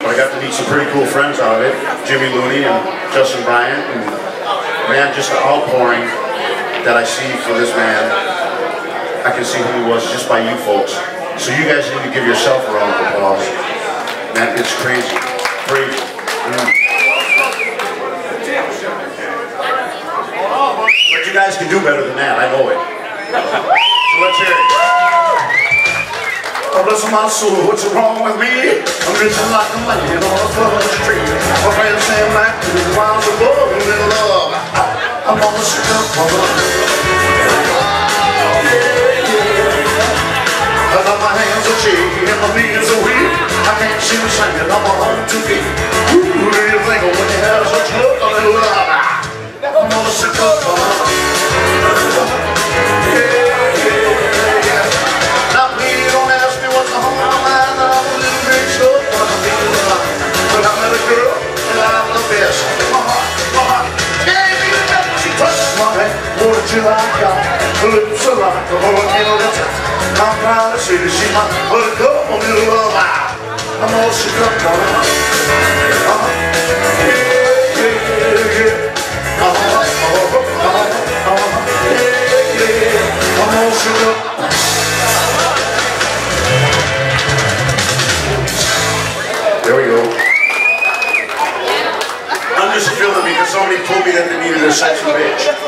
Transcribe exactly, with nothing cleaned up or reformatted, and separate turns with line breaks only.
But I got to meet some pretty cool friends out of it. Jimmy Looney and Justin Bryant. And man, just the outpouring that I see for this man. I can see who he was just by you folks. So you guys need to give yourself a round of applause. Man, it's crazy. Crazy. Mm. But you guys can do better than that, I know it. So let's hear it. Oh, bless my soul, what's wrong with me? I'm rich like a man on a fudge tree. My friends say I'm like two miles above in love. I'm on the sick of mother. Oh, yeah, yeah. I got my hands are shaky and my knees are weak. I can't see me singing on my own two feet. Who do you think of when you have such look on the love? I'm on the sick of mother. She like God, her lips are like a volcano that's hot. I'm proud to say that she might put a cup on me love. I'm all shook up on her. Uh-huh. Yeah, yeah, yeah. Uh-huh, uh-huh, uh-huh, uh-huh. Yeah, yeah. I'm all shook up. There we go. I'm just feeling because somebody told me that they needed a sexy bitch.